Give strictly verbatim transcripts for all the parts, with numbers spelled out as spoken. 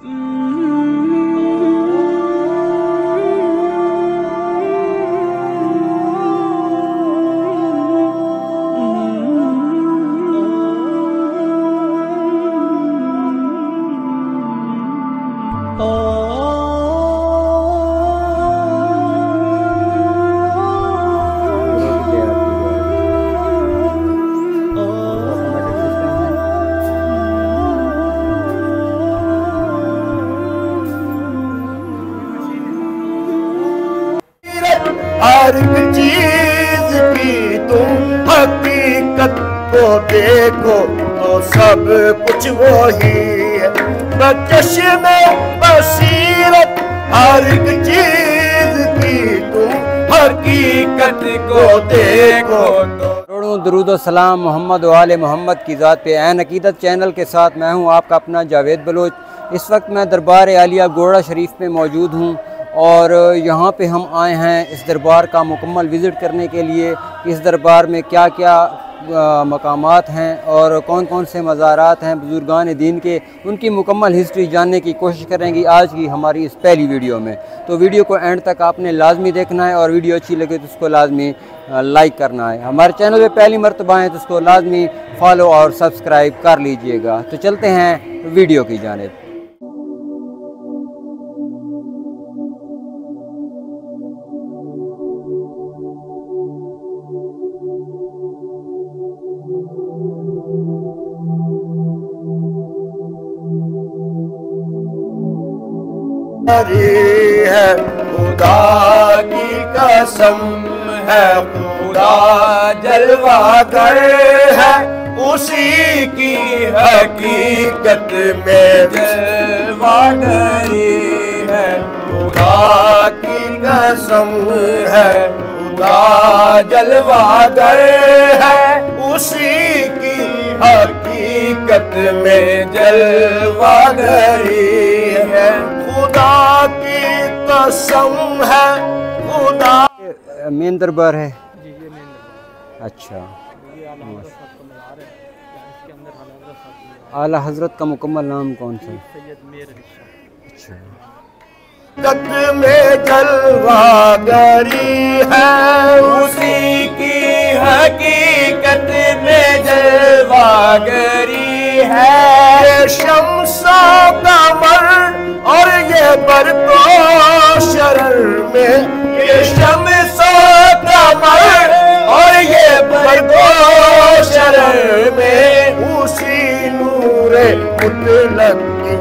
हर चीज की तुम हकीकत को देखो तो सब कुछ वही है। बचश्मे बसीरत हर चीज की तुम हकीकत को देखो तो। करोड़ों दरूद व सलाम मोहम्मद व आले मोहम्मद की ज़ात पे। ऐन अकीदत चैनल के साथ मैं हूं आपका अपना जावेद बलोच। इस वक्त मैं दरबार आलिया गोड़ा शरीफ में मौजूद हूं और यहाँ पे हम आए हैं इस दरबार का मुकम्मल विज़िट करने के लिए। इस दरबार में क्या क्या मकामात हैं और कौन कौन से मज़ारात हैं बुज़ुर्गान दीन के, उनकी मुकम्मल हिस्ट्री जानने की कोशिश करेंगे आज की हमारी इस पहली वीडियो में। तो वीडियो को एंड तक आपने लाजमी देखना है और वीडियो अच्छी लगे तो उसको लाजमी लाइक करना है। हमारे चैनल पे पहली मरतबा है तो उसको लाजमी फॉलो और सब्सक्राइब कर लीजिएगा। तो चलते हैं वीडियो की जानिब। है खुदा की कसम है, खुदा जलवागर है, उसी की हकीकत में जलवागरी है। खुदा की कसम है, खुदा जलवागर है, उसी की हकीकत में जलवागरी है। खुदा की कसम है, खुदा मेन दरबार है जी, ये मेन दरबार। अच्छा, ये आला हज़रत साहब का मज़ार है। इसके अंदर आला हज़रत साहब का आला हज़रत का मुकम्मल नाम कौन सा? सैयद मेर अली शाह। अच्छा, हकीकत में जलवागरी है, उसी की हकीकत में जलवागरी है। ये शम्सो कमर और ये बरको शरर में, ये शम्सो कमर और ये बरको शरर में, उसी नूरे मुतलक की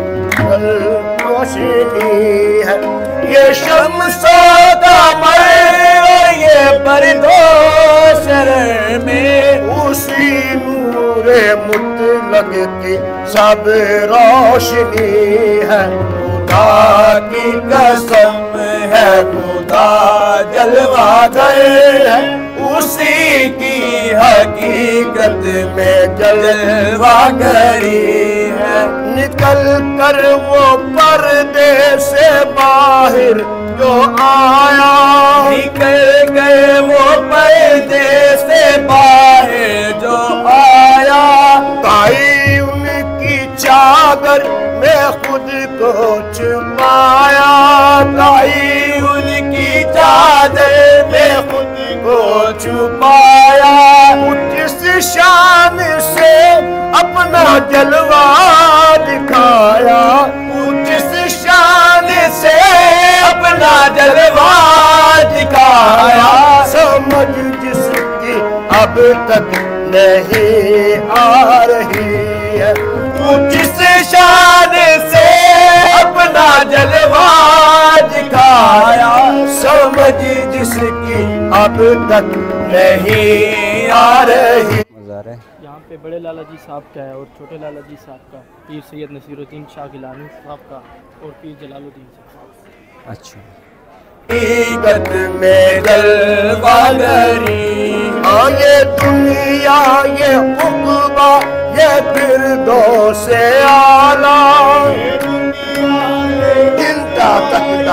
रोशनी है। ये शम्सो कमर और ये बरको शरर में, उसी नूरे मुतलक की सब रोशनी है। खुदा की कसम है, खुदा जलवागर है, उसी की हकीकत में जलवागरी है। निकल कर वो पर्दे से बाहर जो आया, निकल कर वो पर्दे से बाहर जो आया, ताई उनकी चादर में खुद को छुपाया, ताई उनकी चादर में खुद को छुपाया। जिस शान से अपना जलवा दिखाया, जिस शान से अपना जलवा दिखाया, समझ जिसकी अब तक नहीं आ रही है। जिस शान से अपना जलवा दिखाया, समझ जिसकी अब तक नहीं आ रही। मज़ार है यहाँ पे बड़े लाला जी साहब का है और छोटे लाला जी साहब का, पीर सैयद नसीरुद्दीन शाह गिलानी साहब का और पीर जलालुद्दीन साहब। अच्छा, हकीकत में जलवागरी। हाँ ये दुनिया ये उक़बा ये फिरदौस से आला, ये दुनिया ये इंता तकता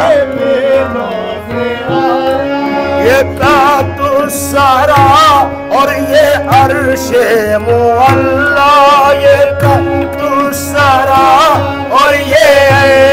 ये कातुस्सरा और ये अर्शे मुअल्ला, ये कातुस्सरा और ये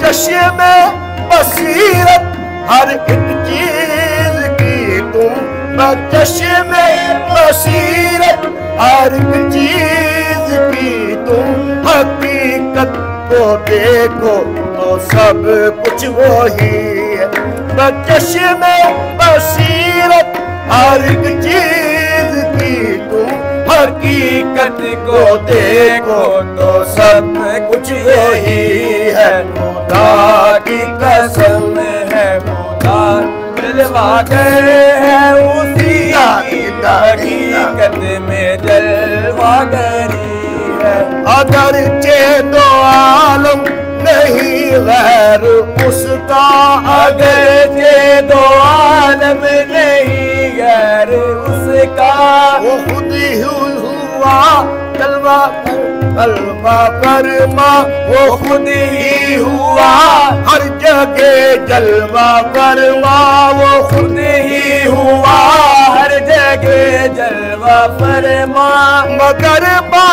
चश्मे बसीरत हर एक चीज की तुम, चश्मे बसीरत हर एक चीज की तुम। हकीकत को देखो तो सब कुछ वही है, चश्मे बसीरत हर एक चीज की तुम। हकीकत को देखो तो सब कुछ वही है। खुदा की कसम है, खुदा जलवा गए है उसी की हकीकत में जलवागरी है। अगरचे दो आलम नहीं गैर उसका, अगरचे दो आलम नहीं गैर उसका। वो खुद ही हुआ जलवा जलवा फरमा, वो खुद ही हुआ हर जगह जलवा फरमा। वो खुद ही हुआ हर जगह जलवा फरमा। मगर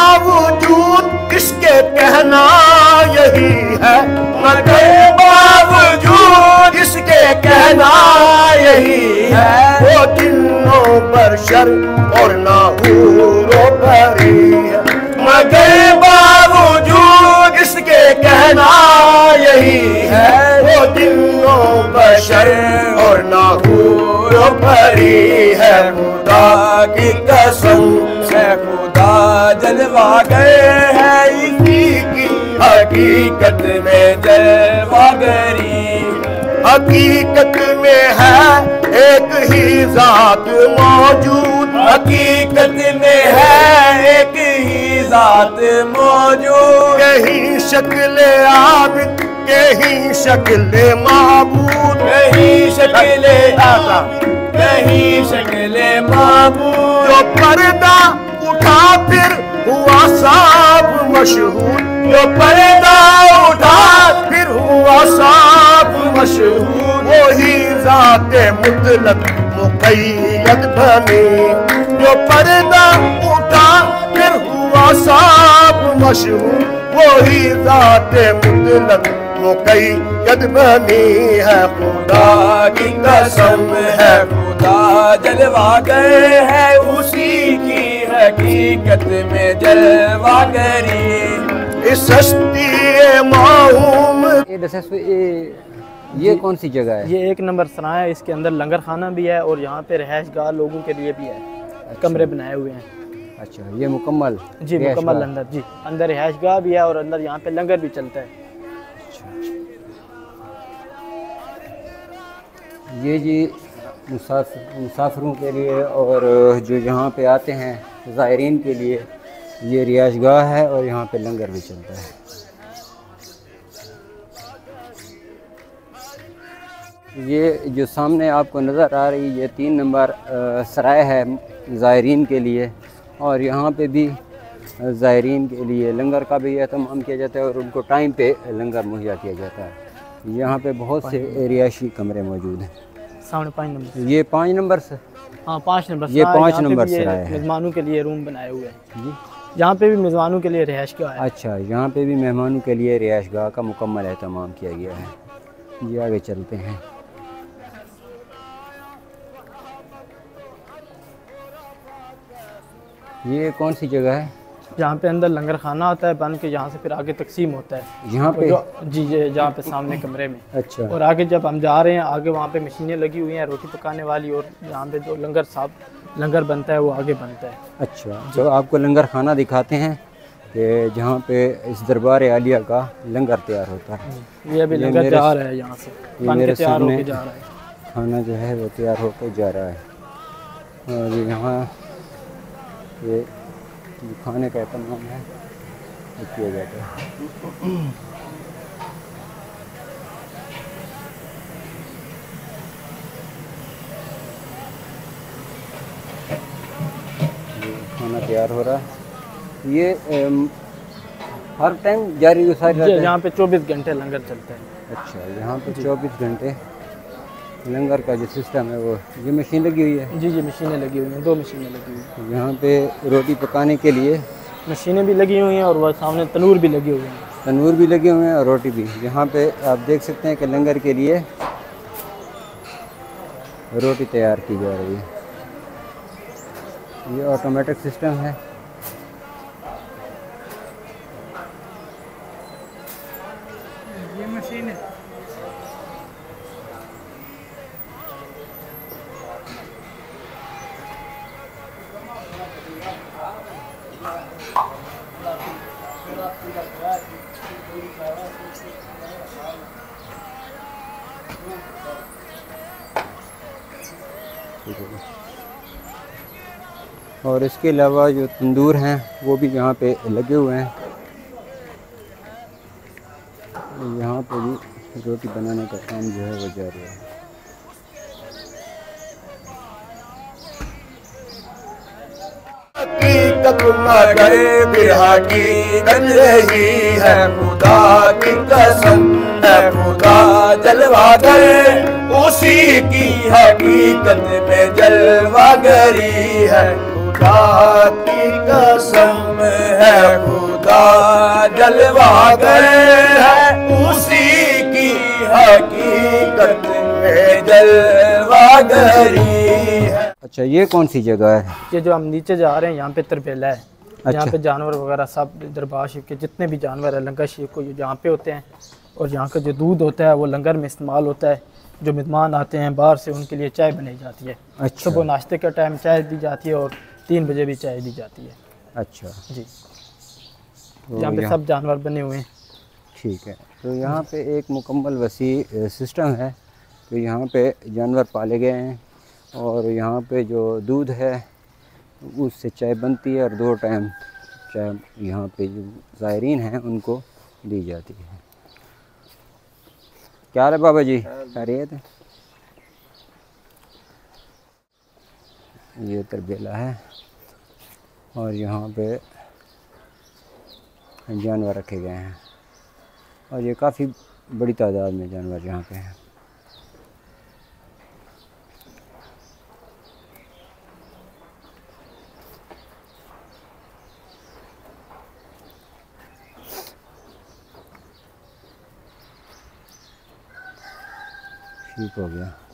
बावजूद इसके कहना यही है, मगर बावजूद इसके कहना यही है। वो जिन्नो बशर और ना हूरो परी है, मगर बावजूद इसके कहना यही है। वो जिन्नो बशर और ना हूरो परी है। खुदा की कसम है, खुदा जलवा गए है इसी की हकीकत में जलवागरी। हकीकत में है एक ही जात मौजूद, हकीकत में है एक ही जात मौजूद। यही शक्ल आबिद, यही शक्ल माबूद, यही शक्ल आबिद, यही शक्ल माबूद। जो पर्दा उठा फिर हुआ साब मशहूर, जो पर्दा उठा फिर हुआ साब मशहूर। वही जाते मुतलक मुक़य्यद बनी, जो पर्दा उठा फिर हुआ साब मशहूर। वही जाते मुतलक मुक़य्यद बनी है। खुदा की कसम है, खुदा जलवा गए है उसी की हकीकत में जलवागरी। इस हस्ती माहूम ये, ये कौन सी जगह है? ये एक नंबर सराय है, इसके अंदर लंगर खाना भी है और यहाँ पे रहायश गाह लोगों के लिए भी है। अच्छा। कमरे बनाए हुए हैं। अच्छा, ये मुकम्मल? जी मुकम्मल अंदर, जी अंदर रहायश गाह भी है और अंदर यहाँ पे लंगर भी चलता है। अच्छा। ये जी मुसाफिर मुसाफिरों के लिए और जो यहाँ पे आते हैं ज़ायरीन के लिए ये रिहाइश गाह है और यहाँ पे लंगर भी चलता है। ये जो सामने आपको नज़र आ रही ये तीन नंबर सराय है ज़ायरीन के लिए और यहाँ पे भी ज़ायरीन के लिए लंगर का भी एहतमाम किया जाता है और उनको टाइम पे लंगर मुहैया किया जाता है। यहाँ पे बहुत से रिहायशी कमरे मौजूद हैं। सामने पाँच नंबर, ये पाँच नंबर से, हाँ पाँच नंबर, ये पाँच नंबर सराय है। मेहमानों के लिए रूम बनाए हुए हैं जी, यहाँ पे भी मेहमानों के लिए रिहाइश गाह है। अच्छा, यहाँ पे भी मेहमानों के लिए रिहाइश गाह का मुकम्मल एहतमाम किया गया है। ये आगे चलते हैं। ये कौन सी जगह है? जहाँ पे अंदर लंगर खाना होता है बन के, यहाँ से फिर आगे तकसीम होता है यहाँ पे? जी जी, जहाँ पे सामने कमरे में। अच्छा। और आगे जब हम जा रहे हैं आगे वहाँ पे मशीनें लगी हुई हैं रोटी पकाने वाली और यहाँ पे जो लंगर साहब लंगर बनता है वो आगे बनता है। अच्छा, तो आपको लंगर खाना दिखाते हैं कि जहाँ पे इस दरबार आलिया का लंगर तैयार होता है। ये अभी लंगर जा रहा है, यहाँ से बन के तैयार होके जा रहा है। खाना जो है वो तैयार होकर जा रहा है और यहाँ ये जो खाने का एहतमाम है वो किया जाता है। खाना तैयार हो रहा है। ये एम, हर टाइम जारी गुजारी रहता है? यहाँ पे चौबीस घंटे लंगर चलता है। अच्छा, यहाँ पे चौबीस घंटे लंगर का जो सिस्टम है वो, ये मशीन लगी हुई है? जी जी, मशीनें लगी हुई हैं, दो मशीनें लगी हुई हैं। यहाँ पे रोटी पकाने के लिए मशीनें भी लगी हुई हैं और वह सामने तनूर भी लगी हुई हैं। तंदूर भी लगे हुए हैं और रोटी भी। यहाँ पे आप देख सकते हैं कि लंगर के लिए रोटी तैयार की जा रही है। ये ऑटोमेटिक सिस्टम है। ये मशीन है। और इसके अलावा जो तंदूर हैं वो भी यहाँ पे लगे हुए हैं। यहाँ पे भी रोटी बनाने का काम जो है वो जारी है। हकीकत मगर फिर हकीकत रही है, खुदा की कसम है खुदा जलवागर, उसी की हकीकत में जलवागरी है, खुदा की कसम है खुदा जलवागर है, उसी की हकीकत में जलवागरी है। अच्छा, ये कौन सी जगह है? ये जो हम नीचे जा रहे हैं यहाँ पे तरबेला है। अच्छा। यहाँ पे जानवर वगैरह सब दरबार शरीफ के जितने भी जानवर है लंगर शरीफ को यहाँ पे होते हैं। और यहाँ का जो दूध होता है वो लंगर में इस्तेमाल होता है। जो मेहमान आते हैं बाहर से उनके लिए चाय बनाई जाती है। अच्छा। सुबह नाश्ते का टाइम चाय दी जाती है और तीन बजे भी चाय दी जाती है। अच्छा जी, तो यहाँ पे सब जानवर बने हुए हैं। ठीक है। तो यहाँ पे एक मुकम्मल वसी सिस्टम है। तो यहाँ पे जानवर पाले गए हैं और यहाँ पे जो दूध है उससे चाय बनती है और दो टाइम चाय यहाँ पे जो ज़ायरीन हैं उनको दी जाती है। क्या हाल है बाबा जी? खैरियत है? ये तरबेला है और यहाँ पे जानवर रखे गए हैं और ये काफ़ी बड़ी तादाद में जानवर यहाँ पे हैं। ठीक हो गया।